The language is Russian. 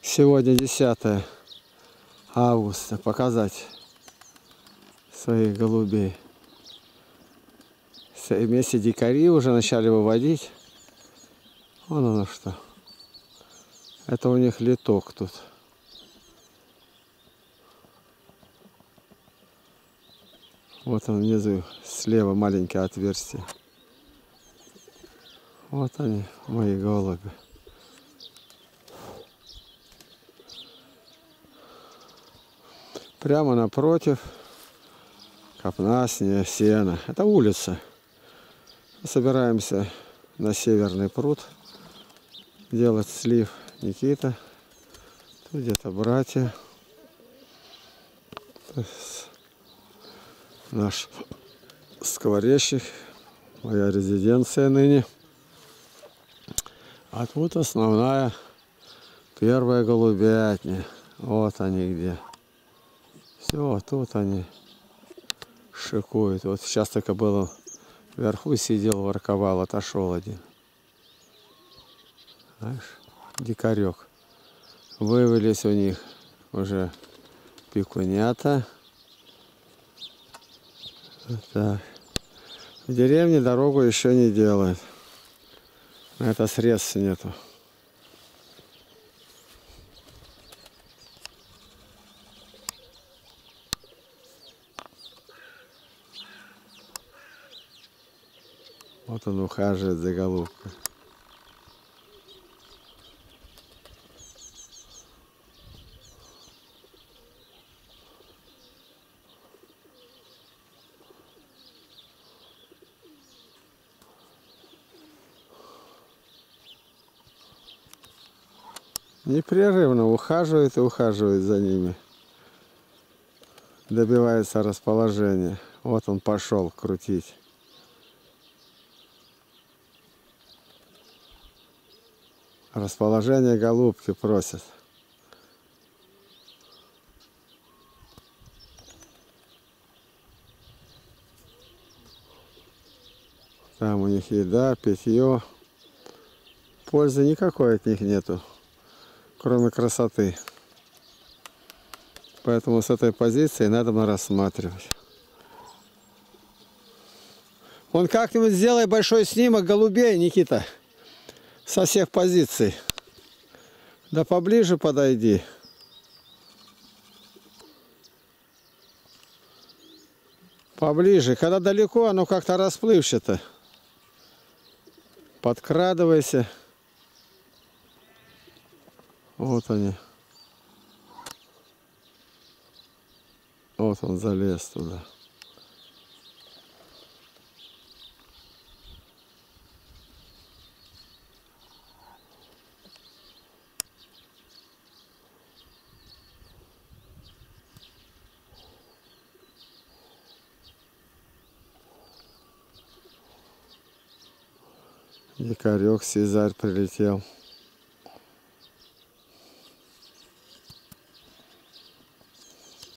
Сегодня 10 августа. Показать своих голубей. Вместе дикари уже начали выводить. Вон оно что. Это у них литок тут. Вот он внизу, слева маленькое отверстие. Вот они, мои голуби. Прямо напротив копна сена. Это улица. Собираемся на Северный пруд делать слив. Никита. Тут где-то братья. Наш скворечник. Моя резиденция ныне. А тут основная первая голубятня. Вот они где. Все, тут они шикуют. Вот сейчас только было вверху сидел, ворковал, отошел один. Знаешь, дикарек. Вывелись у них уже пикунята. Так. В деревне дорогу еще не делают. На это средств нету. Вот он ухаживает за голубкой. Непрерывно ухаживает и ухаживает за ними. Добивается расположения. Вот он пошел крутить. Расположение голубки просят. Там у них еда, питье. Пользы никакой от них нету, кроме красоты. Поэтому с этой позиции надо рассматривать. Вон как-нибудь сделай большой снимок голубей, Никита. Со всех позиций. Да поближе подойди. Поближе. Когда далеко, оно как-то расплывчато. Подкрадывайся. Вот они. Вот он залез туда. Дикарек Сизарь прилетел.